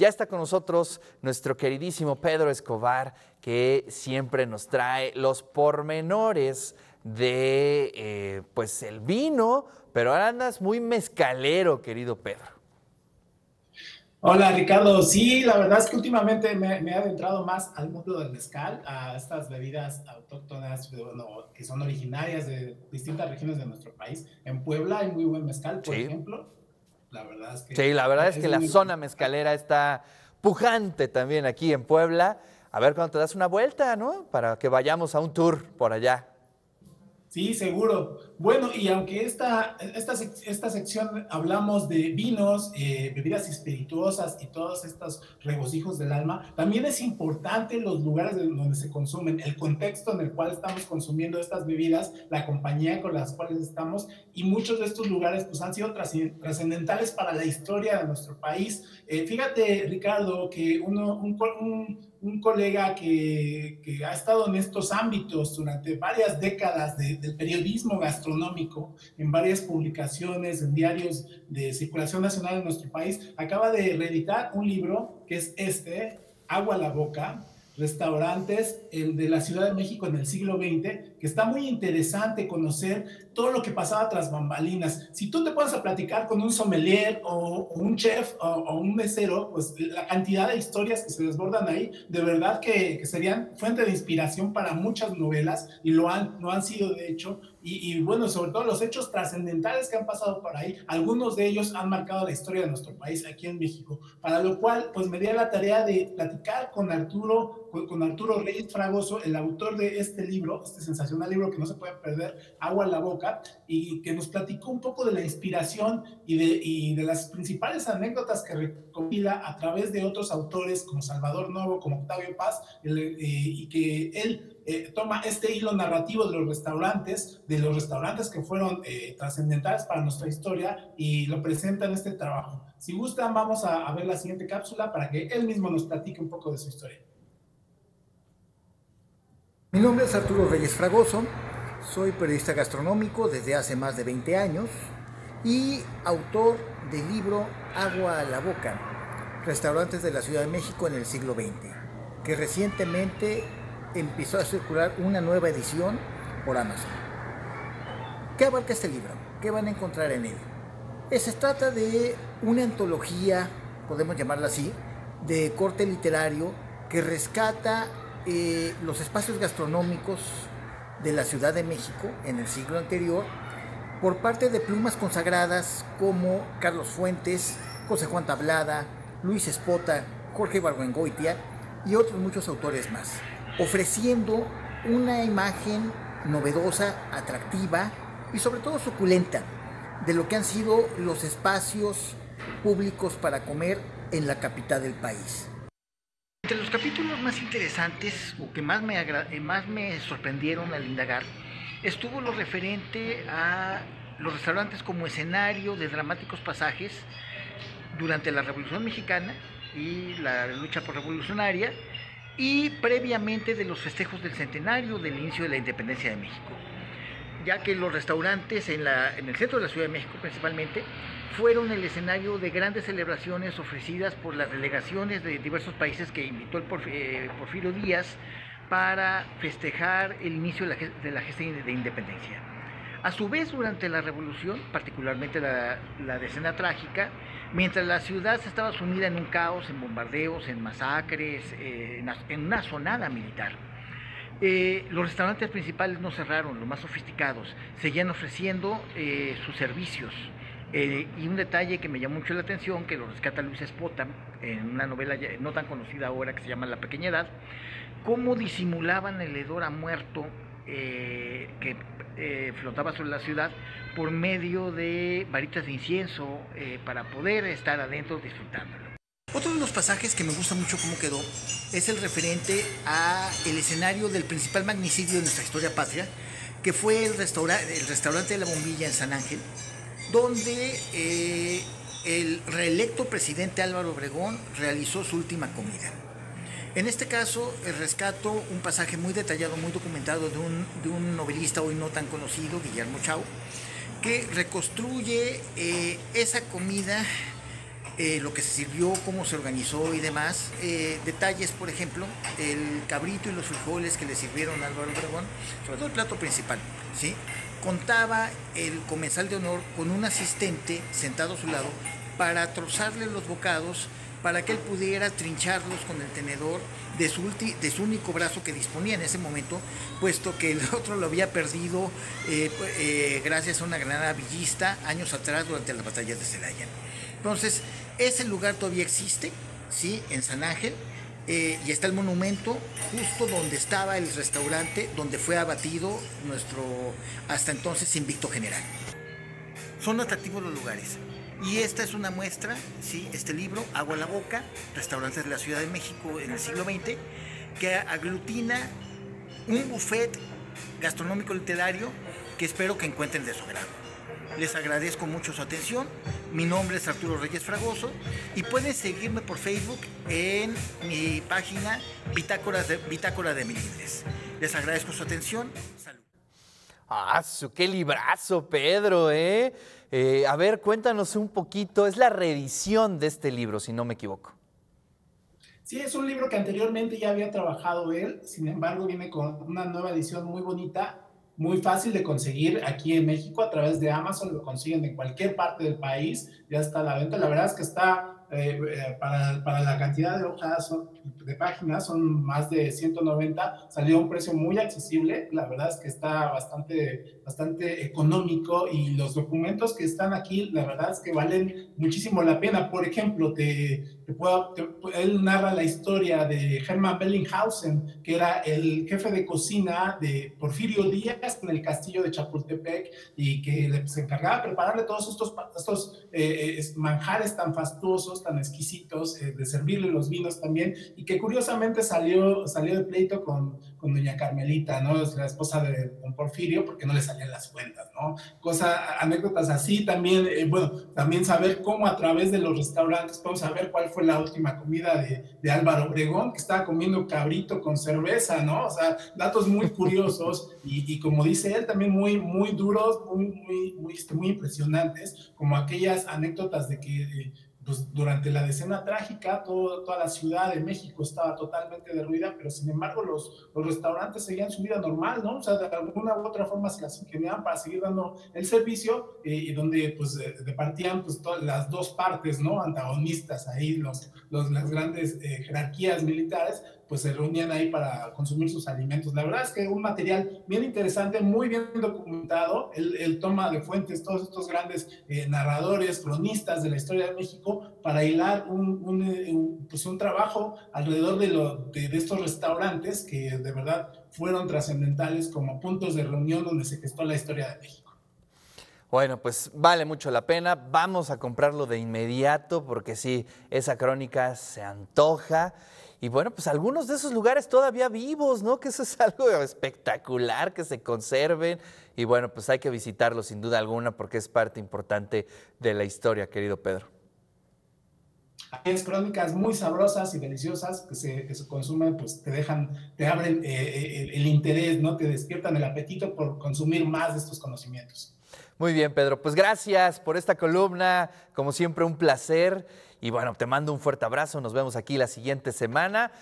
Ya está con nosotros nuestro queridísimo Pedro Escobar, que siempre nos trae los pormenores de pues el vino, pero ahora andas muy mezcalero, querido Pedro. Hola Ricardo, sí, la verdad es que últimamente me he adentrado más al mundo del mezcal, a estas bebidas autóctonas, bueno, que son originarias de distintas regiones de nuestro país. En Puebla hay muy buen mezcal, por Sí, ejemplo. La verdad es que sí, la verdad es es que la muy zona recomendable. mezcalera está pujante también aquí en Puebla. A ver cuándo te das una vuelta, ¿no? Para que vayamos a un tour por allá. Sí, seguro. Bueno, y aunque esta sección hablamos de vinos, bebidas espirituosas y todos estos regocijos del alma, también es importante los lugares donde se consumen, el contexto en el cual estamos consumiendo estas bebidas, la compañía con las cuales estamos, y muchos de estos lugares pues, han sido trascendentales para la historia de nuestro país. Fíjate, Ricardo, que un colega que ha estado en estos ámbitos durante varias décadas del periodismo gastronómico, en varias publicaciones, en diarios de circulación nacional en nuestro país, acaba de reeditar un libro que es Agua a la Boca, restaurantes de la Ciudad de México en el siglo XX, que está muy interesante conocer todo lo que pasaba tras bambalinas. Si tú te pones a platicar con un sommelier o un chef o un mesero, pues la cantidad de historias que se desbordan ahí, de verdad que serían fuente de inspiración para muchas novelas y lo han sido de hecho. Bueno, sobre todo los hechos trascendentales que han pasado por ahí, algunos de ellos han marcado la historia de nuestro país aquí en México, para lo cual pues me di a la tarea de platicar con Arturo Reyes Fragoso, el autor de este libro, este sensacional libro que no se puede perder, Agua a la Boca, y que nos platicó un poco de la inspiración y de las principales anécdotas que recopila a través de otros autores como Salvador Novo, como Octavio Paz, y que él toma este hilo narrativo de los restaurantes que fueron trascendentales para nuestra historia y lo presenta en este trabajo. Si gustan, vamos a ver la siguiente cápsula para que él mismo nos platique un poco de su historia. Mi nombre es Arturo Reyes Fragoso, soy periodista gastronómico desde hace más de 20 años y autor del libro Agua a la Boca, restaurantes de la Ciudad de México en el siglo XX, que recientemente empezó a circular una nueva edición por Amazon. ¿Qué abarca este libro? ¿Qué van a encontrar en él? Se trata de una antología, podemos llamarla así, de corte literario que rescata los espacios gastronómicos de la Ciudad de México en el siglo anterior por parte de plumas consagradas como Carlos Fuentes, José Juan Tablada, Luis Espota, Jorge Ibargüengoitia y otros muchos autores más, ofreciendo una imagen novedosa, atractiva y sobre todo suculenta de lo que han sido los espacios públicos para comer en la capital del país. Entre los capítulos más interesantes o que más me sorprendieron al indagar estuvo lo referente a los restaurantes como escenario de dramáticos pasajes durante la Revolución Mexicana y la lucha por revolucionaria y previamente de los festejos del centenario del inicio de la independencia de México, ya que los restaurantes en el centro de la Ciudad de México principalmente fueron el escenario de grandes celebraciones ofrecidas por las delegaciones de diversos países que invitó el Porfirio Díaz para festejar el inicio de la gesta de independencia. A su vez, durante la Revolución, particularmente la decena trágica, mientras la ciudad se estaba sumida en un caos, en bombardeos, en masacres, en una sonada militar, los restaurantes principales no cerraron, los más sofisticados, seguían ofreciendo sus servicios. Y un detalle que me llamó mucho la atención, que lo rescata Luis Espota en una novela no tan conocida ahora que se llama La Pequeña Edad, cómo disimulaban el hedor a muerto que flotaba sobre la ciudad por medio de varitas de incienso para poder estar adentro disfrutándolo. Otro de los pasajes que me gusta mucho cómo quedó es el referente a el escenario del principal magnicidio de nuestra historia patria, que fue el restaurante de la Bombilla en San Ángel, donde el reelecto presidente Álvaro Obregón realizó su última comida. En este caso, rescato un pasaje muy detallado, muy documentado de un novelista hoy no tan conocido, Guillermo Chau, que reconstruye esa comida lo que se sirvió, cómo se organizó y demás. Detalles, por ejemplo, el cabrito y los frijoles que le sirvieron a Álvaro Obregón, sobre todo el plato principal, ¿sí? Contaba el comensal de honor con un asistente sentado a su lado para trozarle los bocados, para que él pudiera trincharlos con el tenedor de su único brazo que disponía en ese momento, puesto que el otro lo había perdido gracias a una granada villista años atrás durante las batallas de Celaya. Entonces, ese lugar todavía existe, ¿sí? En San Ángel, y está el monumento justo donde estaba el restaurante donde fue abatido nuestro hasta entonces invicto general. Son atractivos los lugares. Y esta es una muestra, ¿sí? Este libro, Agua a la Boca, restaurantes de la Ciudad de México en el siglo XX, que aglutina un buffet gastronómico literario que espero que encuentren de su agrado. Les agradezco mucho su atención. Mi nombre es Arturo Reyes Fragoso y pueden seguirme por Facebook en mi página Bitácora de Milibres. Les agradezco su atención. Salud. ¡Qué librazo, Pedro! A ver, cuéntanos un poquito. Es la reedición de este libro, si no me equivoco. Sí, es un libro que anteriormente ya había trabajado él, sin embargo viene con una nueva edición muy bonita, muy fácil de conseguir aquí en México a través de Amazon, lo consiguen en cualquier parte del país, ya está a la venta. La verdad es que está, para la cantidad de hojas, de páginas, son más de 190, salió a un precio muy accesible, la verdad es que está bastante económico y los documentos que están aquí, la verdad es que valen muchísimo la pena. Por ejemplo, él narra la historia de Hermann Bellinghausen, que era el jefe de cocina de Porfirio Díaz en el castillo de Chapultepec y que se encargaba de prepararle todos estos manjares tan fastuosos, tan exquisitos, de servirle los vinos también, y que curiosamente salió de pleito con doña Carmelita, ¿no? Es la esposa de don Porfirio, porque no le salían las cuentas, ¿no? Anécdotas así también, también saber cómo a través de los restaurantes podemos saber cuál fue la última comida de Álvaro Obregón, que estaba comiendo cabrito con cerveza, ¿no? O sea, datos muy curiosos y como dice él, también muy duros, muy impresionantes, como aquellas anécdotas de que pues durante la decena trágica toda la Ciudad de México estaba totalmente derruida, pero sin embargo los restaurantes seguían su vida normal, ¿no? O sea, de alguna u otra forma se las ingeniaban para seguir dando el servicio, y donde pues departían pues todas las dos partes, ¿no? Antagonistas ahí, las grandes jerarquías militares, pues se reunían ahí para consumir sus alimentos. La verdad es que un material bien interesante, muy bien documentado. Él toma de fuentes todos estos grandes narradores, cronistas de la historia de México para hilar un trabajo alrededor de estos restaurantes que de verdad fueron trascendentales como puntos de reunión donde se gestó la historia de México. Bueno, pues vale mucho la pena. Vamos a comprarlo de inmediato porque sí, esa crónica se antoja. Y bueno, pues algunos de esos lugares todavía vivos, ¿no? Que eso es algo espectacular, que se conserven. Y bueno, pues hay que visitarlos sin duda alguna porque es parte importante de la historia, querido Pedro. Hay crónicas muy sabrosas y deliciosas que se consumen, pues te abren el interés, ¿no? Te despiertan el apetito por consumir más de estos conocimientos. Muy bien, Pedro. Pues gracias por esta columna. Como siempre, un placer. Y bueno, te mando un fuerte abrazo. Nos vemos aquí la siguiente semana.